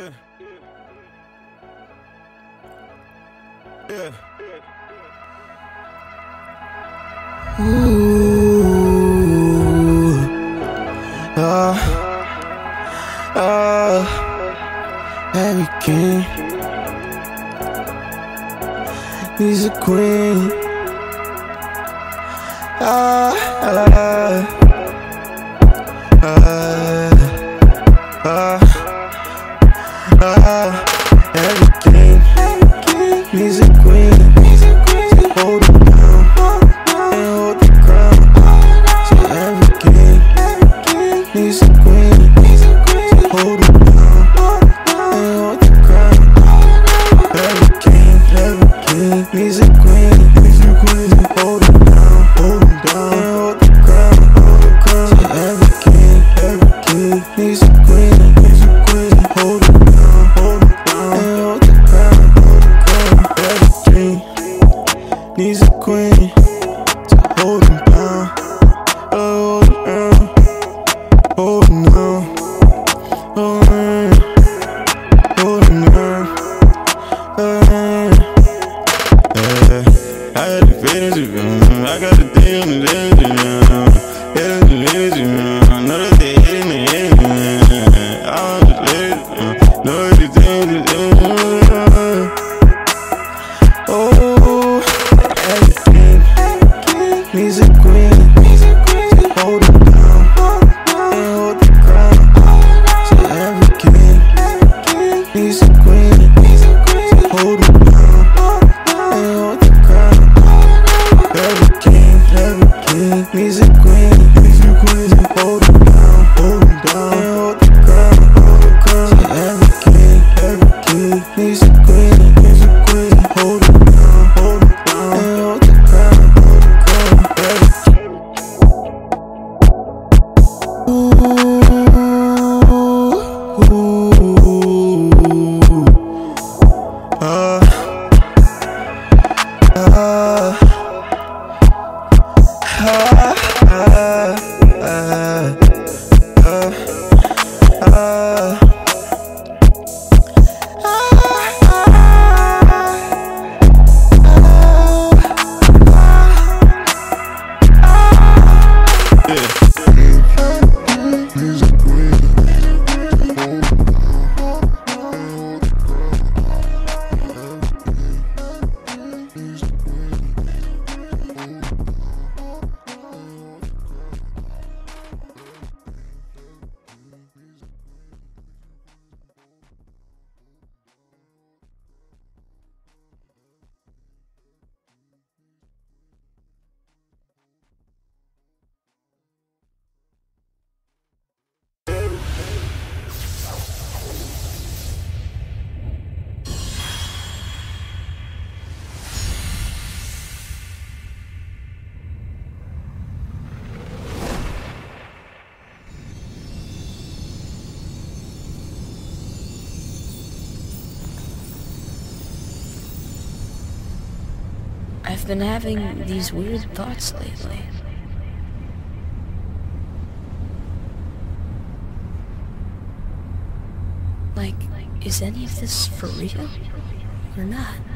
Yeah. Yeah. Ooh. Every king needs a queen. Every king needs a queen to hold him down and hold the crown. So every king needs a queen to hold him down and hold the crown. Every king needs a queen to hold him down and hold the crown. So every king needs a queen to hold him down and hold the crown. Every king needs a queen to hold him down, hold him down, hold him down, hold him down. I got the feelings of you, I got the thing on the left, yeah, the feelings of you, know that they hating me, I want to let it, know the things that they oh, every king needs a queen to hold him down and hold the crown. So every king needs a queen to hold him down and hold the crown. Every king needs a queen to hold him down and hold the crown. So every king needs a queen to hold him down and hold the crown. I've been having these weird thoughts lately. Like, is any of this for real or not?